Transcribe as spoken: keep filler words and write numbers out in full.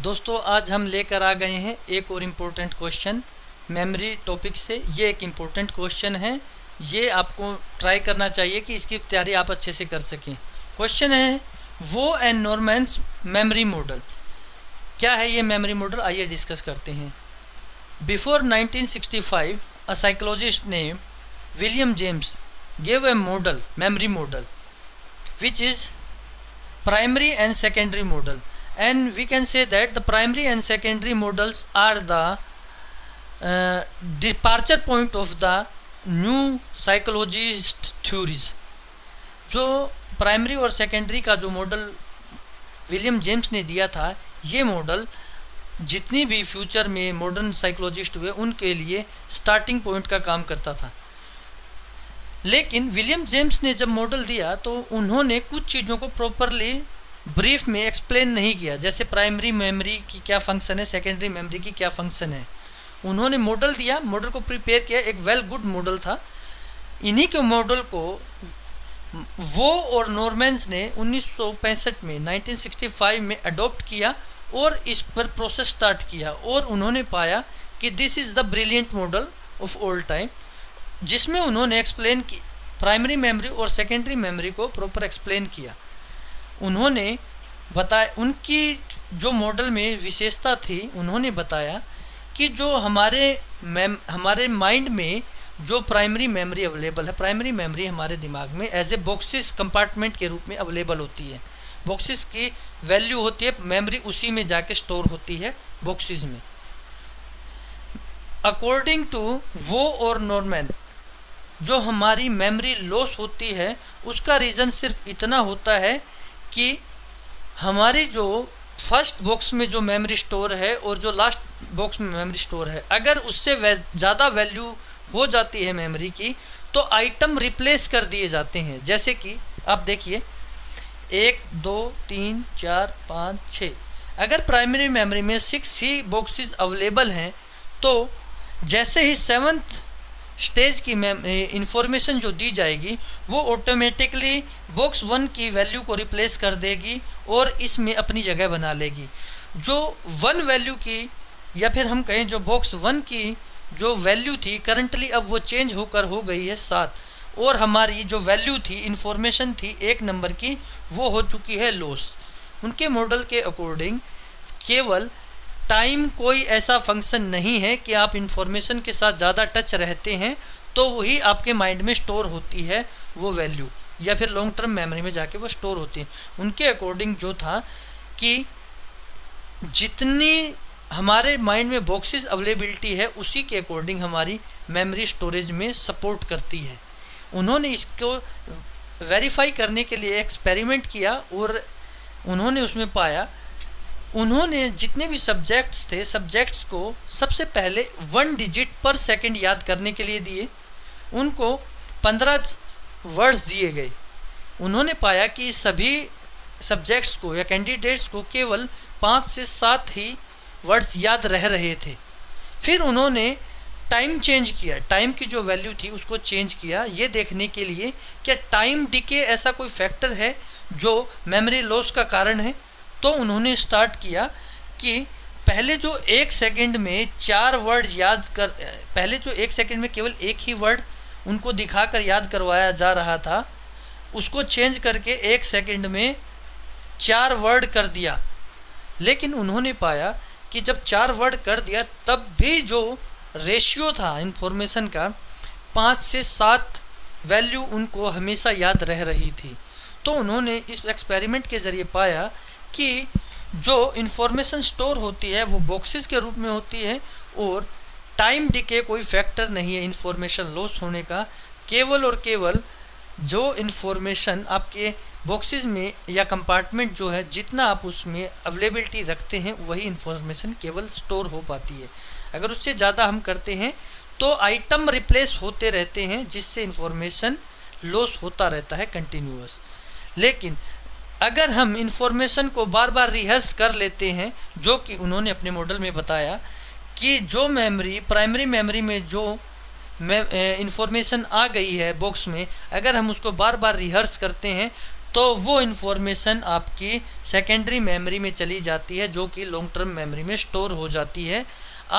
दोस्तों आज हम लेकर आ गए हैं एक और इम्पोर्टेंट क्वेश्चन मेमोरी टॉपिक से। ये एक इम्पोर्टेंट क्वेश्चन है, ये आपको ट्राई करना चाहिए कि इसकी तैयारी आप अच्छे से कर सकें। क्वेश्चन है वो एंड नॉर्मन्स मेमोरी मॉडल। क्या है ये मेमोरी मॉडल, आइए डिस्कस करते हैं। Before nineteen sixty five a psychologist name William James gave a model memory model which is primary and secondary model, and we can say that the primary and secondary models are the uh, departure point of the new psychologist theories। जो primary और secondary का जो model William James ने दिया था, ये model जितनी भी फ्यूचर में मॉडर्न साइकोलॉजिस्ट हुए उनके लिए स्टार्टिंग पॉइंट का काम करता था। लेकिन विलियम जेम्स ने जब मॉडल दिया तो उन्होंने कुछ चीज़ों को प्रॉपरली ब्रीफ में एक्सप्लेन नहीं किया, जैसे प्राइमरी मेमोरी की क्या फंक्शन है, सेकेंडरी मेमोरी की क्या फंक्शन है। उन्होंने मॉडल दिया, मॉडल को प्रिपेयर किया, एक वेल गुड मॉडल था। इन्हीं के मॉडल को वो और नॉर्मन्स ने उन्नीस सौ पैंसठ में नाइनटीन सिक्सटी फाइव में अडॉप्ट किया और इस पर प्रोसेस स्टार्ट किया, और उन्होंने पाया कि this is the brilliant model of all time, जिसमें उन्होंने एक्सप्लेन की प्राइमरी मेमोरी और सेकेंडरी मेमोरी को प्रॉपर एक्सप्लेन किया। उन्होंने बताया उनकी जो मॉडल में विशेषता थी, उन्होंने बताया कि जो हमारे मेम हमारे माइंड में जो प्राइमरी मेमोरी अवेलेबल है, प्राइमरी मेमोरी हमारे दिमाग में एज ए बॉक्सेस कंपार्टमेंट के रूप में अवेलेबल होती है। बॉक्सेस की वैल्यू होती है, मेमोरी उसी में जाके स्टोर होती है बॉक्सेस में। अकॉर्डिंग टू वो और नॉर्मन, जो हमारी मेमोरी लॉस होती है उसका रीज़न सिर्फ इतना होता है कि हमारी जो फर्स्ट बॉक्स में जो मेमोरी स्टोर है और जो लास्ट बॉक्स में मेमोरी स्टोर है, अगर उससे ज़्यादा वैल्यू हो जाती है मेमोरी की तो आइटम रिप्लेस कर दिए जाते हैं। जैसे कि आप देखिए एक दो तीन चार पाँच छः, अगर प्राइमरी मेमोरी में सिक्स ही बॉक्सेस अवेलेबल हैं तो जैसे ही सेवन्थ स्टेज की इंफॉर्मेशन जो दी जाएगी वो ऑटोमेटिकली बॉक्स वन की वैल्यू को रिप्लेस कर देगी और इसमें अपनी जगह बना लेगी। जो वन वैल्यू की या फिर हम कहें जो बॉक्स वन की जो वैल्यू थी करंटली अब वो चेंज होकर हो गई है सात, और हमारी जो वैल्यू थी इंफॉर्मेशन थी एक नंबर की वो हो चुकी है लॉस। उनके मॉडल के अकॉर्डिंग केवल टाइम कोई ऐसा फंक्शन नहीं है कि आप इंफॉर्मेशन के साथ ज़्यादा टच रहते हैं तो वही आपके माइंड में स्टोर होती है वो वैल्यू, या फिर लॉन्ग टर्म मेमोरी में जाके वो स्टोर होती है। उनके अकॉर्डिंग जो था कि जितनी हमारे माइंड में बॉक्सेस अवेलेबिलिटी है उसी के अकॉर्डिंग हमारी मेमोरी स्टोरेज में सपोर्ट करती है। उन्होंने इसको वेरीफाई करने के लिए एक्सपेरिमेंट किया और उन्होंने उसमें पाया, उन्होंने जितने भी सब्जेक्ट्स थे सब्जेक्ट्स को सबसे पहले वन डिजिट पर सेकंड याद करने के लिए दिए। उनको पंद्रह वर्ड्स दिए गए। उन्होंने पाया कि सभी सब्जेक्ट्स को या कैंडिडेट्स को केवल पाँच से सात ही वर्ड्स याद रह रहे थे। फिर उन्होंने टाइम चेंज किया, टाइम की जो वैल्यू थी उसको चेंज किया, ये देखने के लिए क्या टाइम डिके ऐसा कोई फैक्टर है जो मेमोरी लॉस का कारण है। तो उन्होंने स्टार्ट किया कि पहले जो एक सेकंड में चार वर्ड याद कर पहले जो एक सेकंड में केवल एक ही वर्ड उनको दिखाकर याद करवाया जा रहा था, उसको चेंज करके एक सेकंड में चार वर्ड कर दिया। लेकिन उन्होंने पाया कि जब चार वर्ड कर दिया तब भी जो रेशियो था इंफॉर्मेशन का पाँच से सात वैल्यू उनको हमेशा याद रह रही थी। तो उन्होंने इस एक्सपेरिमेंट के ज़रिए पाया कि जो इन्फॉर्मेशन स्टोर होती है वो बॉक्सेस के रूप में होती है और टाइम डिके कोई फैक्टर नहीं है इन्फॉर्मेशन लॉस होने का। केवल और केवल जो इन्फॉर्मेशन आपके बॉक्सेस में या कंपार्टमेंट जो है जितना आप उसमें अवेलेबिलिटी रखते हैं वही इन्फॉर्मेशन केवल स्टोर हो पाती है। अगर उससे ज़्यादा हम करते हैं तो आइटम रिप्लेस होते रहते हैं जिससे इन्फॉर्मेशन लॉस होता रहता है कंटिन्यूअस। लेकिन अगर हम इंफॉर्मेशन को बार बार रिहर्स कर लेते हैं, जो कि उन्होंने अपने मॉडल में बताया कि जो मेमोरी प्राइमरी मेमोरी में जो इंफॉर्मेशन आ गई है बॉक्स में, अगर हम उसको बार बार रिहर्स करते हैं तो वो इन्फॉर्मेशन आपकी सेकेंडरी मेमोरी में चली जाती है जो कि लॉन्ग टर्म मेमोरी में स्टोर हो जाती है।